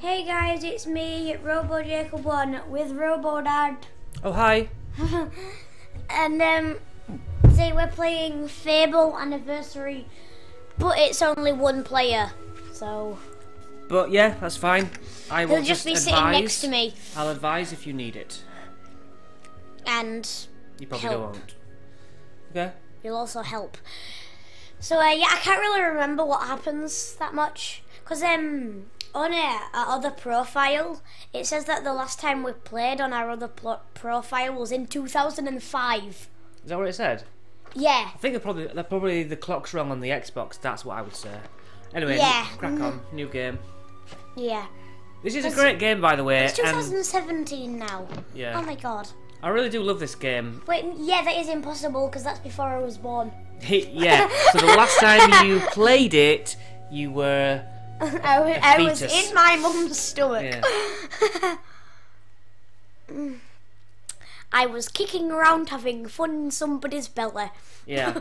Hey guys, it's me, RoboJacob1 with RoboDad. Oh, hi. And today we're playing Fable Anniversary, but it's only one player, so... But yeah, that's fine. I will He'll just be sitting next to me. I'll advise if you need it. And You probably help. won't. Okay. You'll also help. So yeah, I can't really remember what happens that much. Because on our other profile, it says that the last time we played on our other profile was in 2005. Is that what it said? Yeah. I think they're probably the clock's wrong on the Xbox. That's what I would say. Anyway, Yeah. crack on. New game. Yeah. This is a great game, by the way. It's 2017 now. Yeah. Oh my god. I really do love this game. Wait, yeah, that is impossible because that's before I was born. Yeah. So the last time you played it, you were I was fetus. in my mum's stomach. Yeah. I was kicking around having fun in somebody's belly. Yeah.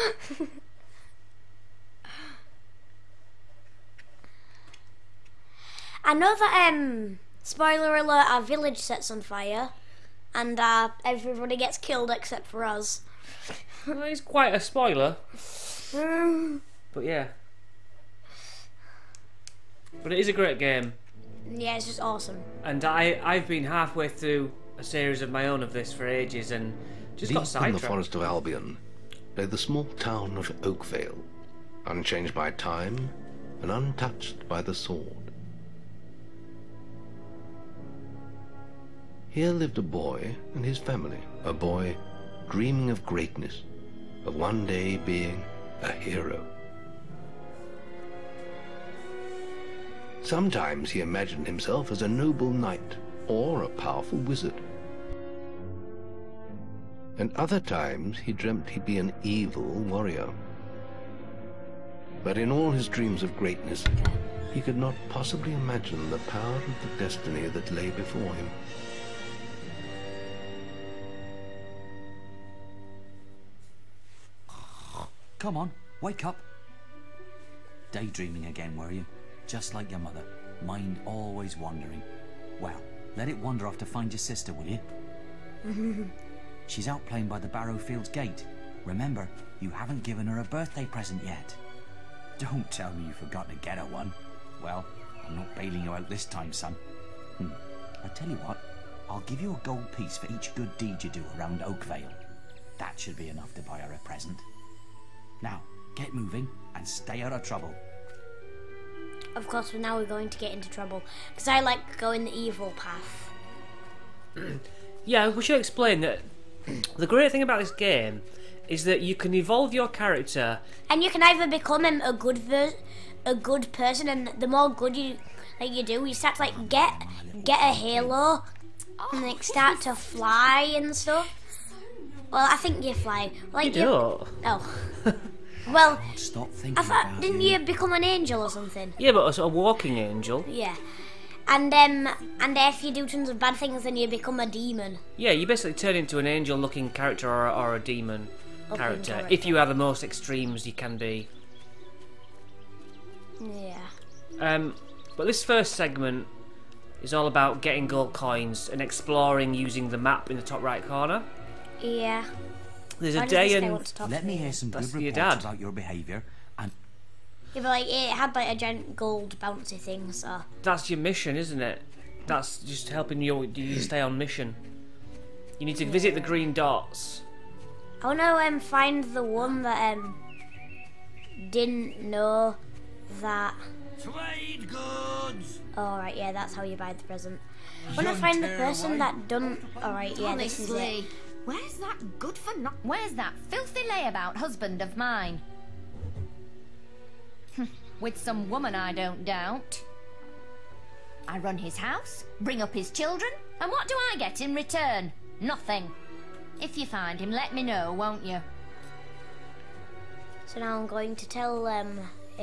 I know that, spoiler alert, our village sets on fire. And everybody gets killed except for us. Well, it's quite a spoiler. Mm, But yeah. But it is a great game. yeah, it's just awesome. And I've been halfway through a series of my own of this for ages and just got Deep in the sidetracked. forest of Albion lay the small town of Oakvale, unchanged by time and untouched by the sword. Here lived a boy and his family, a boy dreaming of greatness, of one day being a hero. Sometimes he imagined himself as a noble knight or a powerful wizard. And other times he dreamt he'd be an evil warrior. But in all his dreams of greatness, he could not possibly imagine the power of the destiny that lay before him. Come on, wake up. Daydreaming again, were you? Just like your mother. Mind always wandering. Well, let it wander off to find your sister, will you? She's out playing by the Barrowfields gate. Remember, you haven't given her a birthday present yet. Don't tell me you forgot to get her one. Well, I'm not bailing you out this time, son. I tell you what, I'll give you a gold piece for each good deed you do around Oakvale. That should be enough to buy her a present. Now, get moving and stay out of trouble. Of course, now we're going to get into trouble. Because I like going the evil path. Yeah, we should explain that the great thing about this game is that you can evolve your character. And you can either become a good person, and the more good you do, you start to like get a halo, and like start to fly and stuff. Well, I think you fly. Like You don't. Oh. Well, Stop thinking I thought about didn't you become an angel or something? Yeah, but a walking angel. Yeah. And if you do tons of bad things, then you become a demon. Yeah, you basically turn into an angel-looking character or a demon character. If you are the most extremes you can be. Yeah. But this first segment is all about getting gold coins and exploring using the map in the top right corner. Yeah. There's Why a does day this guy and want to talk Let to me hear some That's good your reports dad. about your behaviour and... Yeah, but like it had like a giant gold bouncy thing, so. that's your mission, isn't it? That's just helping you stay on mission. You need to visit the green dots. I wanna find the one that didn't know that. Trade goods! Alright, yeah, that's how you buy the present. I wanna find the person that done. Alright, yeah, this is it. Honestly, where's that good for not? Where's that filthy layabout husband of mine? With some woman, I don't doubt. I run his house, bring up his children, and what do I get in return? Nothing. If you find him, let me know, won't you? So now I'm going to tell him.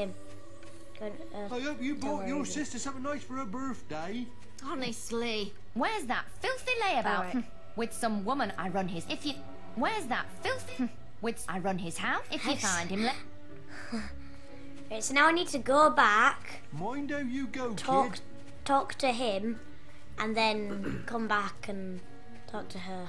I hope you bought your sister something nice for her birthday. Honestly, where's that filthy layabout? Alright. With some woman, I run his. If you, where's that filthy? With I run his house. If you find him, let. Right, so now I need to go back, Mind how you go, talk, kid. talk to him, and then come back and talk to her.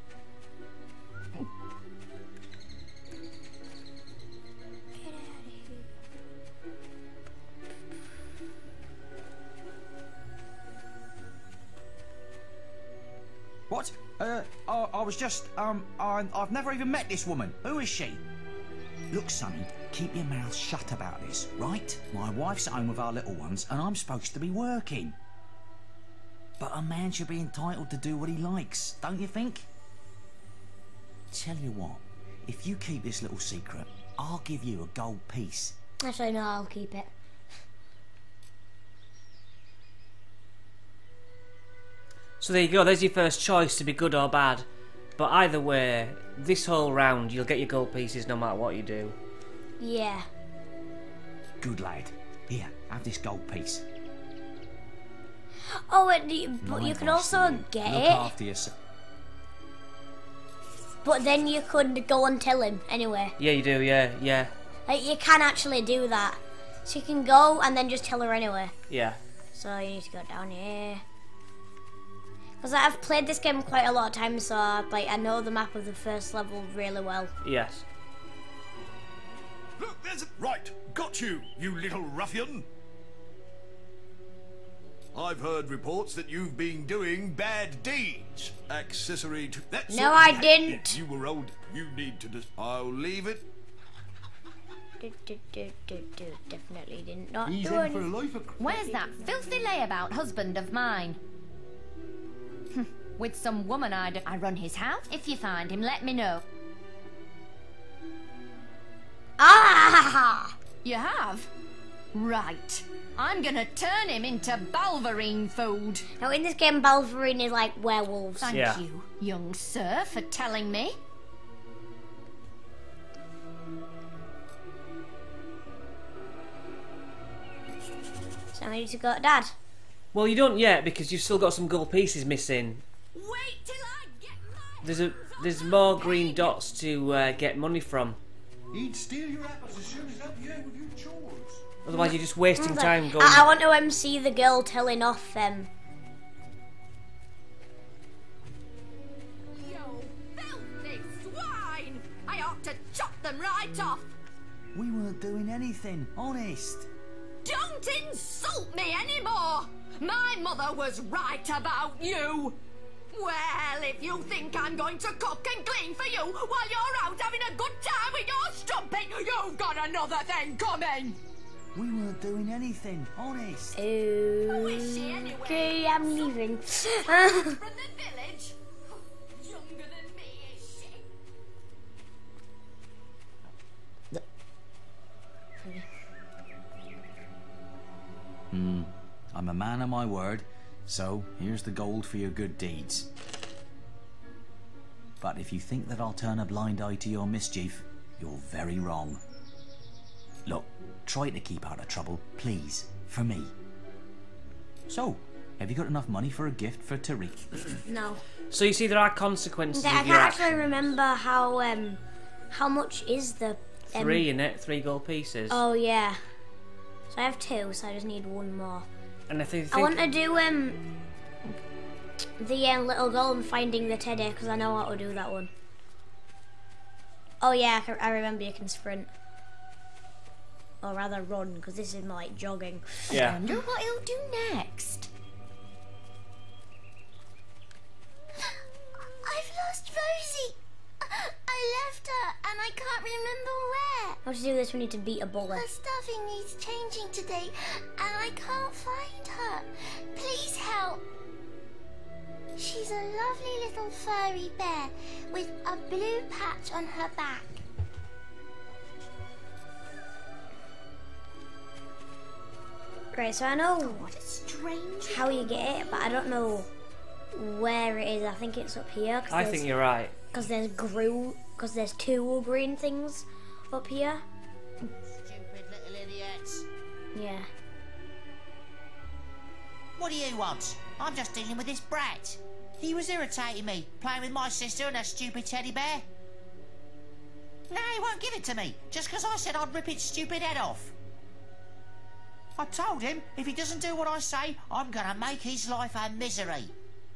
What? I was just, I've never even met this woman. Who is she? Look, Sonny, keep your mouth shut about this, right? My wife's at home with our little ones, and I'm supposed to be working. But a man should be entitled to do what he likes, don't you think? Tell you what, if you keep this little secret, I'll give you a gold piece. Actually, no, I'll keep it. So there you go, there's your first choice to be good or bad. But either way, this whole round you'll get your gold pieces no matter what you do. Yeah. Good lad. Here, have this gold piece. Oh, but you can also get Look it. after yourself. But then you could go and tell him anyway. Yeah, you do, yeah. Like, you can actually do that. So you can go and then just tell her anyway. Yeah. So you need to go down here. Because I've played this game quite a lot of times, so I know the map of the first level really well. Yes. Look, there's a... Right, got you, you little ruffian. I've heard reports that you've been doing bad deeds. Accessory to... That's No, I didn't. You were old. You need to... I'll leave it. Definitely did not He's do in for a anything. life of... Where's that filthy layabout husband of mine? With some woman I run his house. If you find him, let me know. Ah! You have? Right. I'm gonna turn him into Balverine food. Now in this game, Balverine is like werewolves. Thank Yeah. you, young sir, for telling me. So I need to go to Dad. Well, you don't yet because you've still got some gold pieces missing. Wait till I get my... There's more green dots to get money from. He'd steal your apples as soon as help you out with your chores. Otherwise, you're just wasting time going. I want to MC the girl telling off them. You filthy swine! I ought to chop them right off. We weren't doing anything, honest. Don't insult me anymore! My mother was right about you! Well, if you think I'm going to cook and clean for you while you're out having a good time with your strumpet, you've got another thing coming! We weren't doing anything, honest. Who is she anyway? Okay, I'm leaving. From the village? Younger than me, is she? I'm a man of my word, so here's the gold for your good deeds. But if you think that I'll turn a blind eye to your mischief, you're very wrong. Look, try to keep out of trouble, please, for me. So, have you got enough money for a gift for Tariq? No. So you see, there are consequences I of your can't actually action. remember how much is the... 3 in it, 3 gold pieces. Oh, yeah. So I have 2, so I just need 1 more. And if you think... I want to do the little golem finding the teddy, because I know how to do that one. Oh yeah, I remember you can sprint. Or rather run, because this is more like jogging. Yeah. I wonder what he'll do next. I've lost Rosie. I left her and I can't remember where. How to do this, we need to beat a bullet. Her stuffing needs changing today and I can't find her. Please help. She's a lovely little furry bear with a blue patch on her back. Right, so I know What a strange... how you get it, but I don't know where it is. I think it's up here. I think you're right. Because there's 2 green things up here. Stupid little idiots. Yeah. What do you want? I'm just dealing with this brat. He was irritating me, playing with my sister and her stupid teddy bear. Now he won't give it to me, just because I said I'd rip its stupid head off. I told him if he doesn't do what I say, I'm gonna make his life a misery.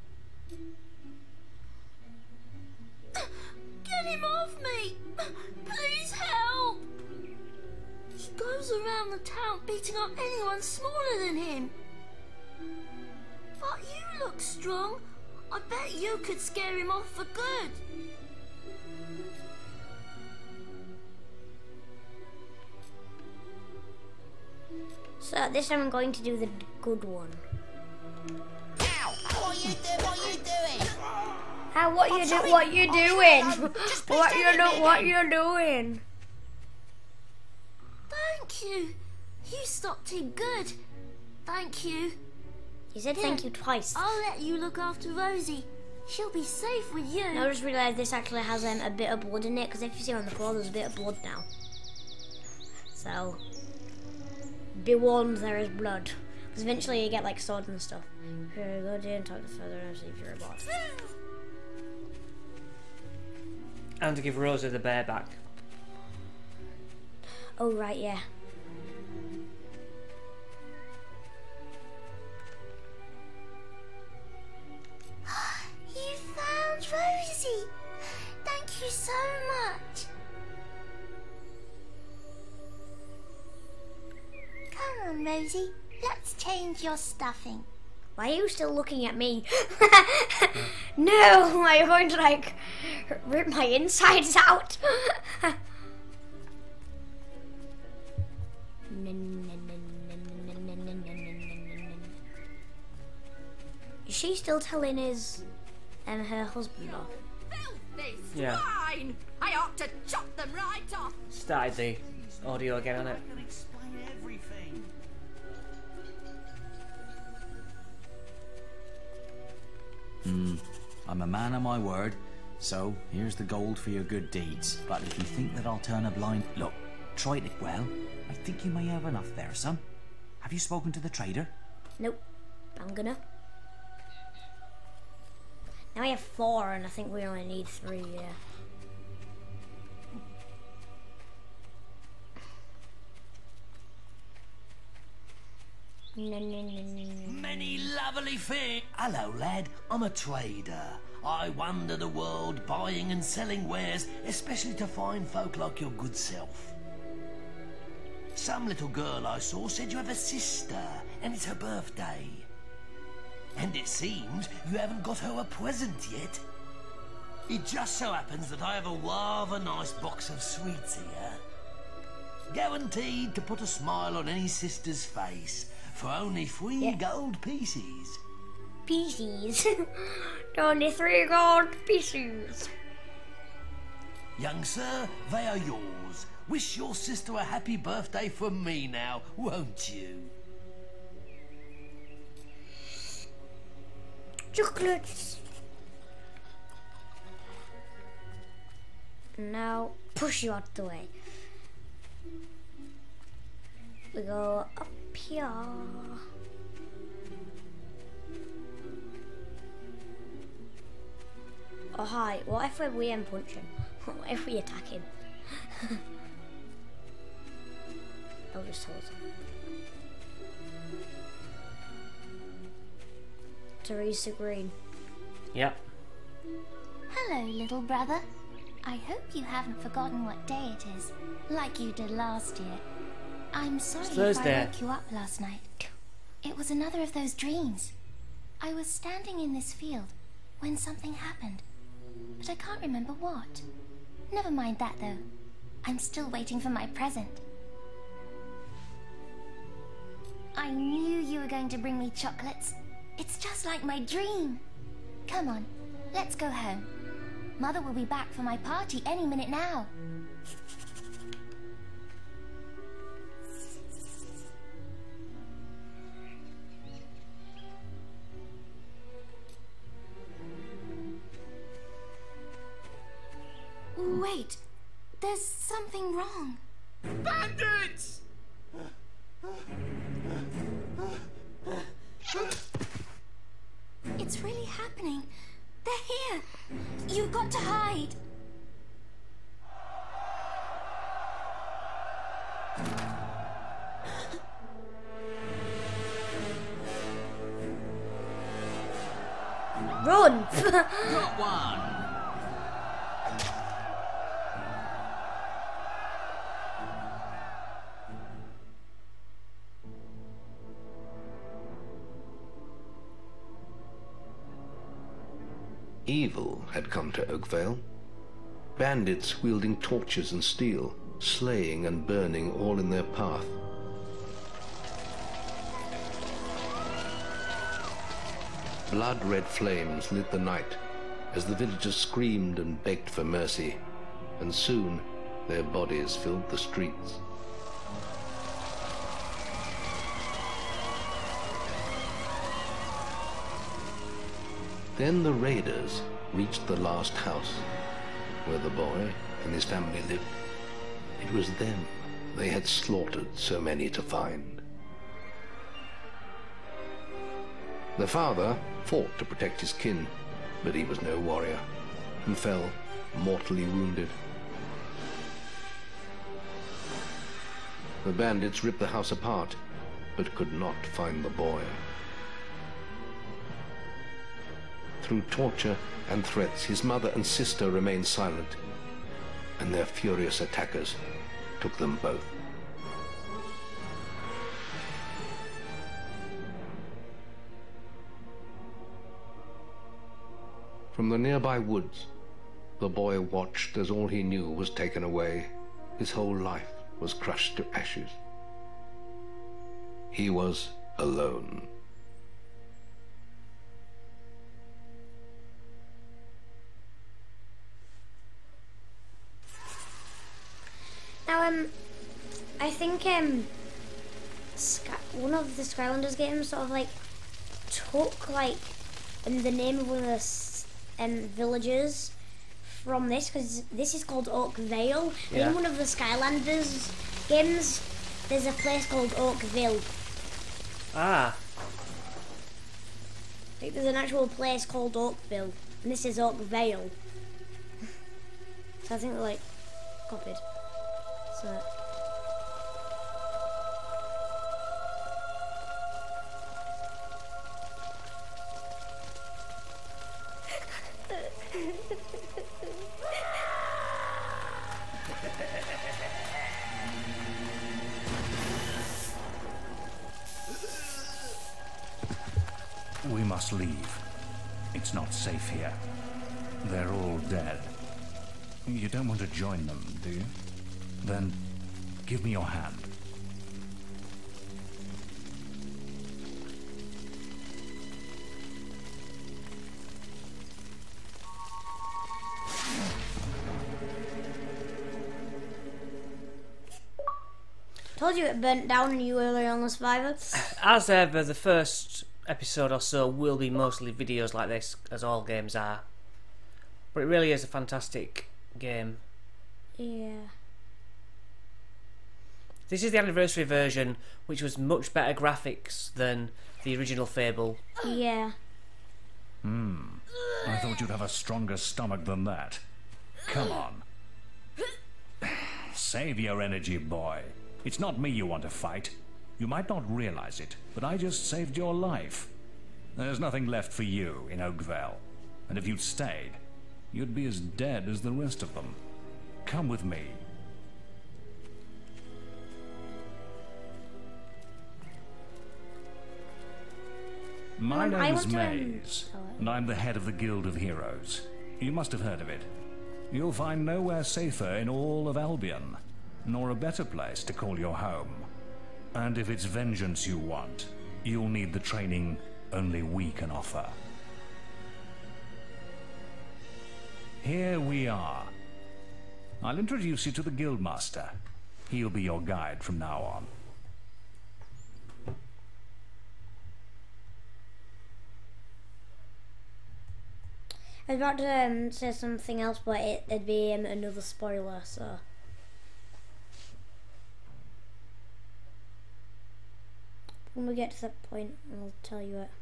Get him off me! Please help! He goes around the town beating up anyone smaller than him. But you look strong. I bet you could scare him off for good. So this time I'm going to do the good one. Ow! What are you doing? What are you doing? What you sorry. What you I'm doing? sorry, just please What don't you hit me do? What again. you doing? Thank you. You stopped him good. Thank you. You said thank you twice. I'll let you look after Rosie. She'll be safe with you. I just realised this actually has a bit of blood in it, because if you see on the floor, there's a bit of blood now. So, be warned, there is blood. Because eventually you get like swords and stuff. Here, go down, talk to further, and see if you're a boss. And to give Rosa the bear back. Oh, right, yeah. You found Rosie. Thank you so much. Come on, Rosie. Let's change your stuffing. Why are you still looking at me? No, I'm going to like rip my insides out. Is she still telling his and her husband off? Filthy Yeah. swine! I ought to chop them right off. Started the audio again on it. I can explain everything. I'm a man of my word, so here's the gold for your good deeds. But if you think that I'll turn a blind... Look, try it well. I think you may have enough there, son. Have you spoken to the trader? Nope. I'm gonna. Now I have 4, and I think we only need 3. Yeah. Many lovely things. Hello, lad. I'm a trader. I wander the world buying and selling wares, especially to fine folk like your good self. Some little girl I saw said you have a sister, and it's her birthday. And it seems you haven't got her a present yet. It just so happens that I have a rather nice box of sweets here. Guaranteed to put a smile on any sister's face for only 3 gold pieces. Pieces. Only 3 gold pieces. Young sir, they are yours. Wish your sister a happy birthday from me now, won't you? Chocolates. Now push you out the way. We go up here. Oh hi, what if we punch him? What if we attack him? I'll just tell us. Teresa Green. Yep. Hello, little brother. I hope you haven't forgotten what day it is, like you did last year. I'm sorry if I Thursday. woke you up last night. It was another of those dreams. I was standing in this field when something happened, but I can't remember what. Never mind that, though. I'm still waiting for my present. I knew you were going to bring me chocolates. It's just like my dream. Come on, let's go home. Mother will be back for my party any minute now. Wait, there's something wrong. Bandits! It's really happening. They're here. You've got to hide. Run! Got one! Evil had come to Oakvale. Bandits wielding torches and steel, slaying and burning all in their path. Blood-red flames lit the night as the villagers screamed and begged for mercy, and soon their bodies filled the streets. Then the raiders reached the last house where the boy and his family lived. It was them they had slaughtered so many to find. The father fought to protect his kin, but he was no warrior and fell mortally wounded. The bandits ripped the house apart, but could not find the boy. Through torture and threats, his mother and sister remained silent, and their furious attackers took them both. From the nearby woods, the boy watched as all he knew was taken away. His whole life was crushed to ashes. He was alone. Now, I think one of the Skylanders games sort of like took like the name of one of the villages from this, because this is called Oakvale. Yeah. In one of the Skylanders games, there's a place called Oakville. Ah. Like, there's an actual place called Oakville, and this is Oakvale. So I think they're like copied. So. We must leave. It's not safe here. They're all dead. You don't want to join them, do you? Then give me your hand. Told you it burnt down and you were the only survivor. As ever, the first episode or so will be mostly videos like this, as all games are. But it really is a fantastic game. Yeah. This is the anniversary version, which was much better graphics than the original Fable. Yeah. I thought you'd have a stronger stomach than that. Come on. Save your energy, boy. It's not me you want to fight. You might not realize it, but I just saved your life. There's nothing left for you in Oakvale. And if you'd stayed, you'd be as dead as the rest of them. Come with me. My name is Maze, and I'm the head of the Guild of Heroes. You must have heard of it. You'll find nowhere safer in all of Albion, nor a better place to call your home. And if it's vengeance you want, you'll need the training only we can offer. Here we are. I'll introduce you to the Guildmaster. He'll be your guide from now on. I was about to say something else, but it'd be another spoiler, so. When we get to that point, I'll tell you it.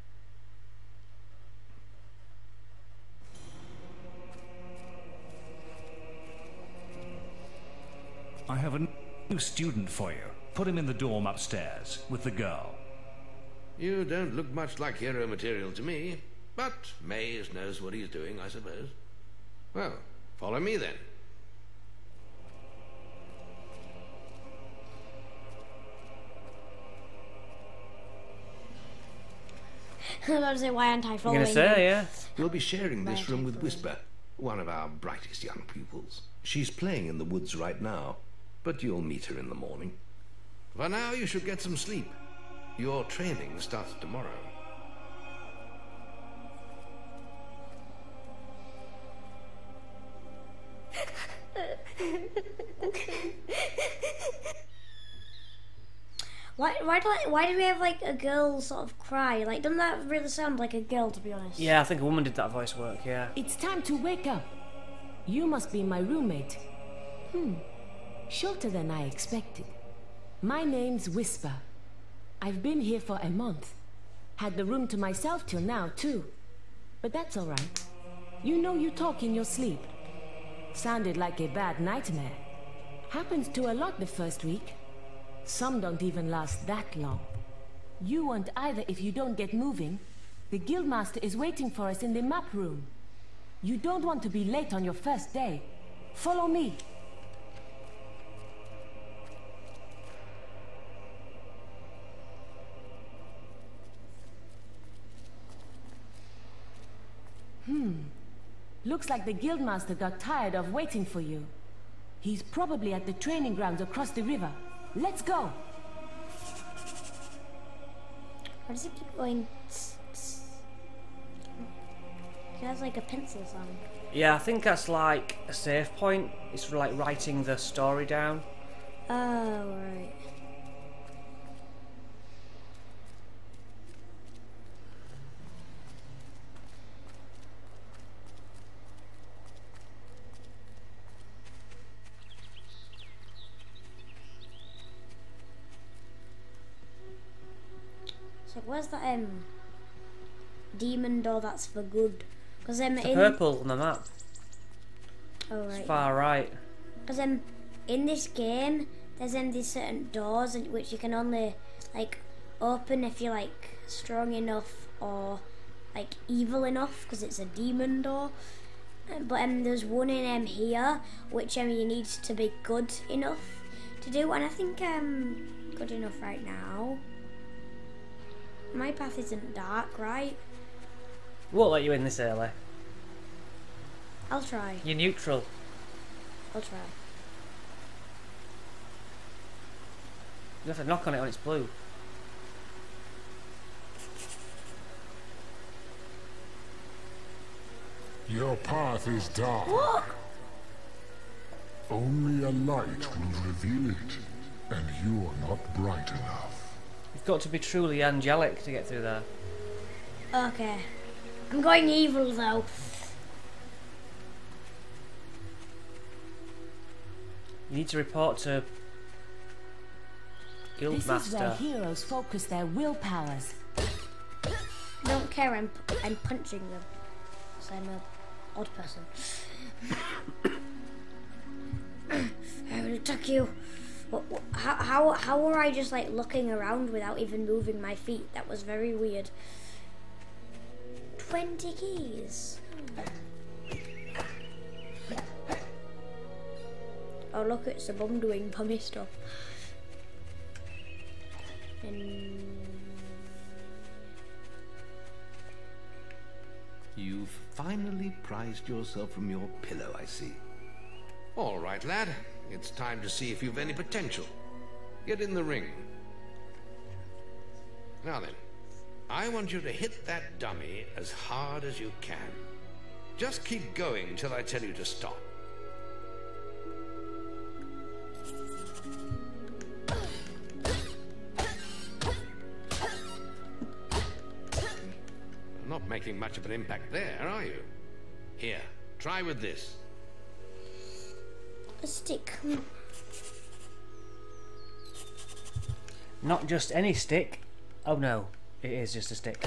I have a new student for you. Put him in the dorm upstairs with the girl. You don't look much like hero material to me. But Maze knows what he's doing, I suppose. Well, follow me then. I was going to say, why aren't I following You're gonna say, you? yeah. We'll be sharing this room with Whisper, one of our brightest young pupils. She's playing in the woods right now, but you'll meet her in the morning. For now, you should get some sleep. Your training starts tomorrow. Why do we have like a girl sort of cry? Like, doesn't that really sound like a girl, to be honest? Yeah, I think a woman did that voice work, yeah. It's time to wake up. You must be my roommate. Shorter than I expected. My name's Whisper. I've been here for a month. Had the room to myself till now, too. But that's all right. You know you talk in your sleep. Sounded like a bad nightmare. Happens to a lot the first week. Some don't even last that long. You won't either if you don't get moving. The Guildmaster is waiting for us in the map room. You don't want to be late on your first day. Follow me. Looks like the Guildmaster got tired of waiting for you. He's probably at the training grounds across the river. Let's go! Why does it keep going? It has like a pencil sound. Yeah, I think that's like a save point. It's for like writing the story down. Oh, right. So where's that demon door that's for good? Because It's the purple on the map. Oh right. It's far right. Because in this game, there's these certain doors which you can only like open if you're like strong enough or like evil enough, because it's a demon door. But there's one in here which you need to be good enough to do, and I think I'm good enough right now. My path isn't dark, right? Won't let you in this early. I'll try. You're neutral. I'll try. You have to knock on it when it's blue. Your path is dark. What? Only a light will reveal it, and you are not bright enough. You've got to be truly angelic to get through there. Okay. I'm going evil though. You need to report to Guildmaster. This is where heroes focus their willpowers. I don't care, I'm punching them. Because I'm an odd person. I will attack you. How were I just like looking around without even moving my feet? That was very weird. 20 keys. Oh look, it's a bum doing bummy stuff. You've finally prized yourself from your pillow, I see. All right, lad. It's time to see if you've any potential. Get in the ring. Now then, I want you to hit that dummy as hard as you can. Just keep going till I tell you to stop. Not making much of an impact there, are you? Here, try with this. A stick. Not just any stick. Oh no, it is just a stick.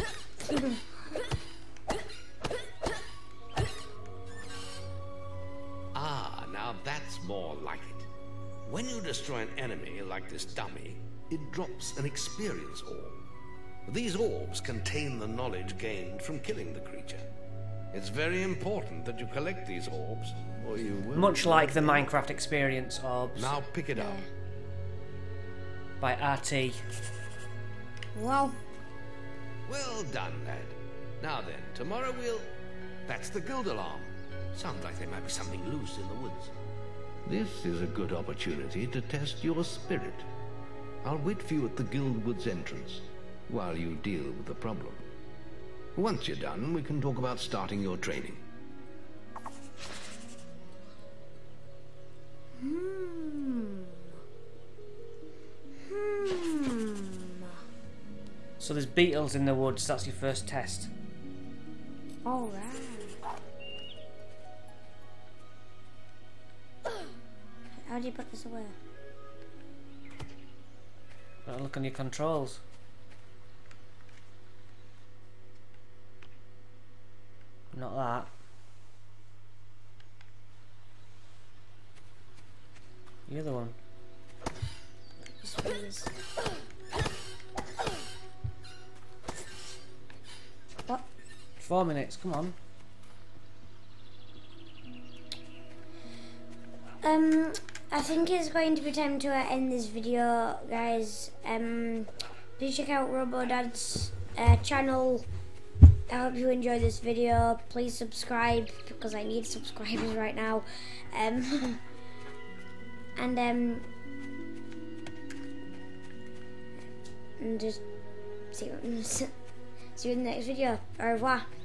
Ah, now that's more like it. When you destroy an enemy like this dummy, it drops an experience orb. These orbs contain the knowledge gained from killing the creature. It's very important that you collect these orbs, or you will... Much like the Minecraft experience orbs. Now pick it up. By RT. Wow. Well done, lad. Now then, tomorrow we'll... That's the guild alarm. Sounds like there might be something loose in the woods. This is a good opportunity to test your spirit. I'll wait for you at the guild woods entrance, while you deal with the problem. Once you're done, we can talk about starting your training. So there's beetles in the woods, that's your first test. Alright. How do you put this away? Gotta look on your controls. Not that. The other one. What? 4 minutes, come on. I think it's going to be time to end this video, guys. Please check out RoboDad's channel. I hope you enjoyed this video. Please subscribe, because I need subscribers right now. And just see you in the next video. Au revoir.